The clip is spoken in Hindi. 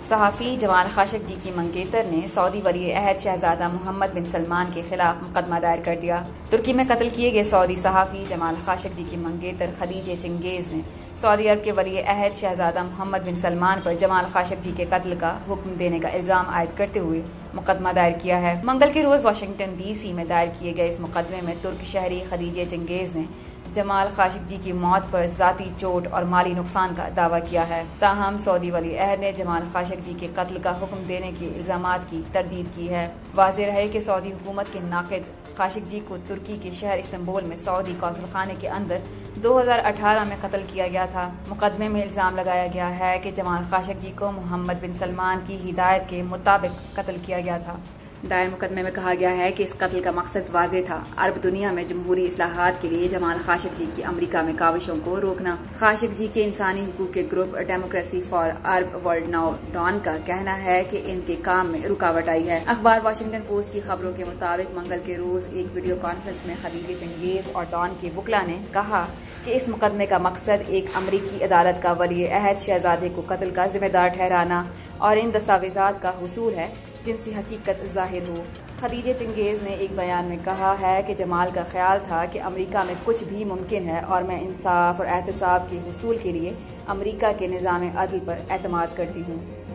सहाफ़ी जमाल खाशोगी की मंगेतर ने सऊदी वली अहद शहजादा मोहम्मद बिन सलमान के खिलाफ मुकदमा दायर कर दिया। तुर्की में कत्ल किए गए सऊदी सहाफ़ी जमाल खाशोगी की मंगेतर खदीजे चिंगेज़ ने सऊदी अरब के वली अहद शहजादा मोहम्मद बिन सलमान पर जमाल खाशोगी के कत्ल का हुक्म देने का इल्ज़ाम आयद करते हुए मुकदमा दायर किया है। मंगल के रोज वाशिंगटन DC में दायर किए गए इस मुकदमे में तुर्क शहरी खदीजे चिंगेज़ ने जमाल खाशोगी की मौत पर जाती चोट और माली नुकसान का दावा किया है। ताहम सऊदी वली अहद ने जमाल खाशोगी के कत्ल का हुक्म देने के इल्जामात की तरदीद की है। वाज़ेह है कि सऊदी हुकूमत के नाक़िद खाशोगी को तुर्की के शहर इस्तांबुल में सऊदी कौंसल खाने के अंदर 2018 में कत्ल किया गया था। मुकदमे में इल्जाम लगाया गया है कि जमाल खाशोगी को मोहम्मद बिन सलमान की हिदायत के मुताबिक कत्ल किया गया था। दायर मुकदमे में कहा गया है कि इस कत्ल का मकसद वाज़ेह था, अरब दुनिया में जमहूरी इस्लाहात के लिए जमाल खाशोगी की अमरीका में काविशों को रोकना। खाशोगी के इंसानी हुकूक के group democracy for Arab world now DAWN का कहना है कि इनके काम में रुकावट आई है। अखबार वाशिंगटन पोस्ट की खबरों के मुताबिक मंगल के रोज एक वीडियो कॉन्फ्रेंस में खदीजे चिंगेज़ और डॉन के वकला ने कहा कि इस मुकदमे का मकसद एक अमरीकी अदालत का वली अहद शहजादे को कत्ल का जिम्मेदार ठहराना और इन दस्तावेजात का हुसूल है जिनसे हकीकत जाहिर हो। खदीजे चिंगेज़ ने एक बयान में कहा है कि जमाल का ख्याल था कि अमरीका में कुछ भी मुमकिन है और मैं इंसाफ और एहतसाब के हुसूल के लिए अमरीका के निज़ाम अदल पर एतमाद करती हूँ।